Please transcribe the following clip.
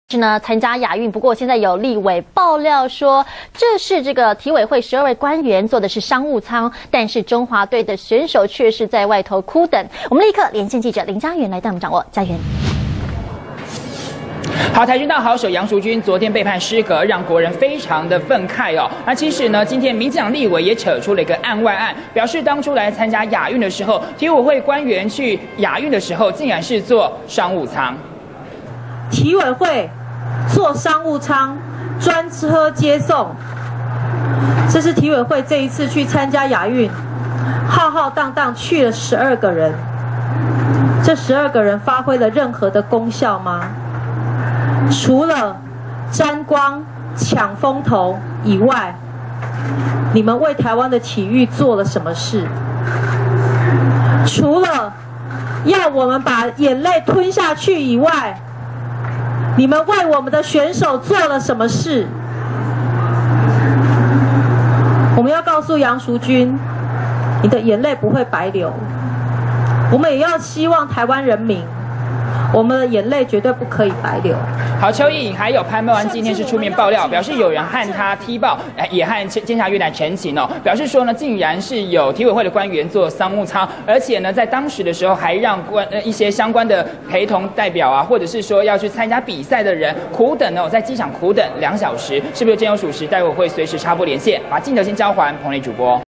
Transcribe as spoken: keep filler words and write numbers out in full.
是呢，参加亚运。不过现在有立委爆料说，这是这个体委会十二位官员坐的是商务舱，但是中华队的选手却是在外头哭等。我们立刻连线记者林家源来带我们掌握。家源。 好，跆拳道好手杨淑君昨天被判失格，让国人非常的愤慨哦。那其实呢，今天民进党立委也扯出了一个案外案，表示当初来参加亚运的时候，体委会官员去亚运的时候，竟然是坐商务舱。 体委会坐商务舱，专车接送。这是体委会这一次去参加亚运，浩浩荡荡去了十二个人。这十二个人发挥了任何的功效吗？ 除了沾光、抢风头以外，你们为台湾的体育做了什么事？除了要我们把眼泪吞下去以外，你们为我们的选手做了什么事？我们要告诉杨淑君，你的眼泪不会白流。我们也要希望台湾人民。 我们的眼泪绝对不可以白流。 好，邱意莹还有潘孟安今天是出面爆料，表示有人和他踢爆，也和监察院来澄清哦，表示说呢，竟然是有体委会的官员坐商务舱，而且呢，在当时的时候还让关呃一些相关的陪同代表啊，或者是说要去参加比赛的人苦等哦，在机场苦等两小时，是不是真有属实？待会会随时插播连线，把镜头先交还棚内主播。